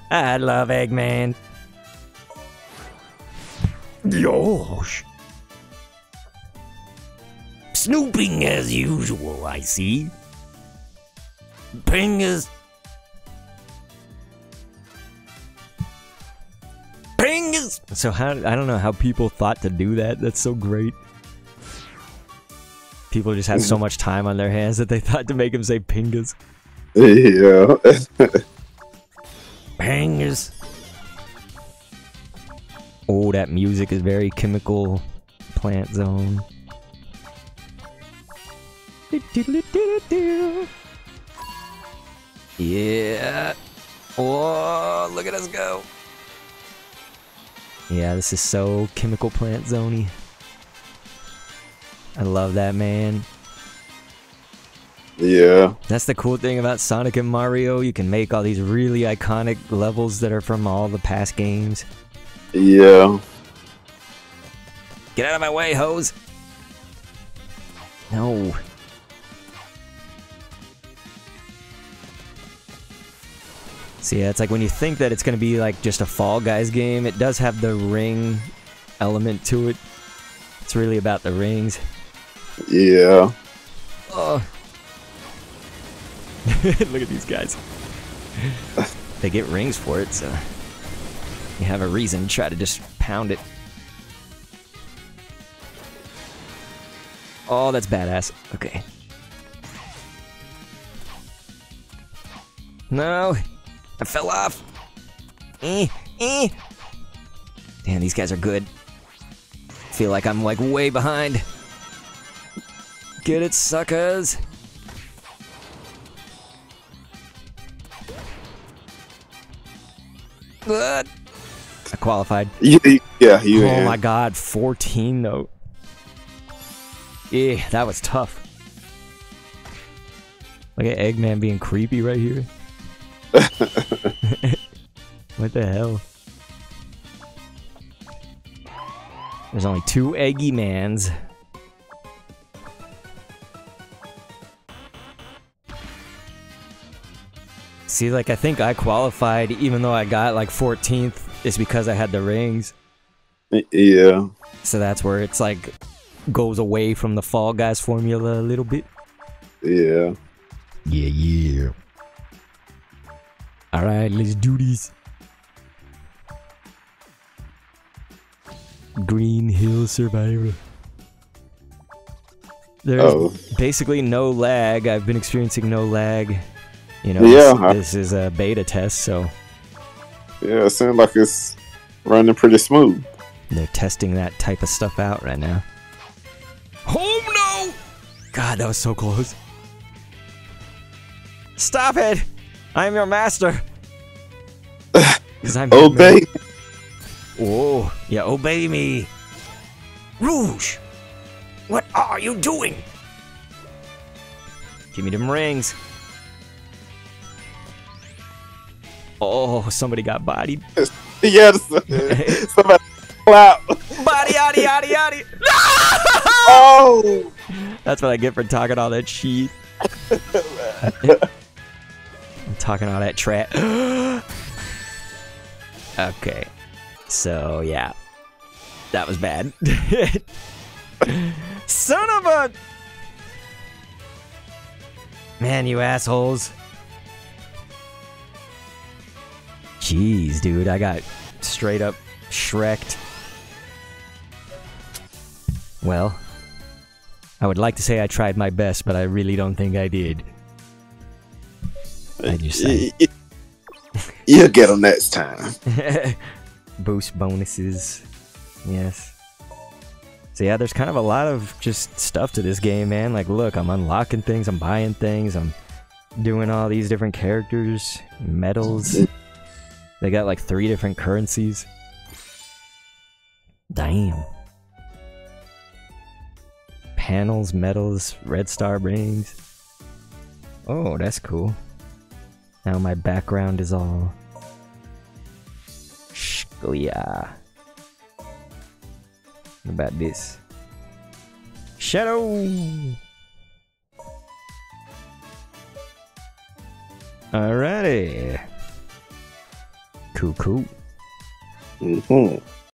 I love Eggman. Yosh. Snooping as usual, I see. Pingus. Pingus. So how, I don't know how people thought to do that. That's so great. People just had so much time on their hands that they thought to make him say Pingus. Yeah. Pingus. Oh, that music is very Chemical Plant Zone. Yeah. Whoa, look at us go. Yeah, this is so Chemical Plant Zone-y. I love that, man. Yeah. That's the cool thing about Sonic and Mario. You can make all these really iconic levels that are from all the past games. Yeah. Get out of my way, hose! No. So yeah, it's like when you think that it's gonna be like just a Fall Guys game, it does have the ring element to it. It's really about the rings. Yeah. Oh. Look at these guys. They get rings for it, so you have a reason to try to just pound it. Oh, that's badass. Okay. No, I fell off. Damn, these guys are good. Feel like I'm like way behind. Get it, suckers. I qualified. Yeah, you. Oh my god, 14 though. Yeah, that was tough. Look at Eggman being creepy right here. What the hell? There's only 2 Eggy Mans. See, like, I think I qualified even though I got like 14th. It's because I had the rings. Yeah. So that's where it's like goes away from the Fall Guys formula a little bit. Yeah. Yeah. Alright, let's do this. Green Hill Survivor. There's basically no lag. I've been experiencing no lag. You know, yeah, this is a beta test, so... Yeah, it seems like it's running pretty smooth. They're testing that type of stuff out right now. Oh no! God, that was so close. Stop it! I am your master! I'm obey! Whoa, yeah, obey me! Rouge! What are you doing? Give me them rings. Oh, somebody got bodied. Yes, somebody clap. Body, yaddy, yaddy, yaddy. Oh! That's what I get for talking all that shit. I'm talking all that trap. Okay. So, yeah. That was bad. Son of a... Man, you assholes. Jeez, dude, I got straight up Shrek'd. Well, I would like to say I tried my best, but I really don't think I did. I just... You'll get them next time. Boost bonuses. Yes. So yeah, there's kind of a lot of just stuff to this game, man. Like, look, I'm unlocking things, I'm buying things, I'm doing all these different characters, medals. They got like 3 different currencies. Damn. Panels, medals, red star rings. Oh, that's cool. Now my background is all... Shkoya. What about this? Shadow! Alrighty. Cool, cool. Hmm.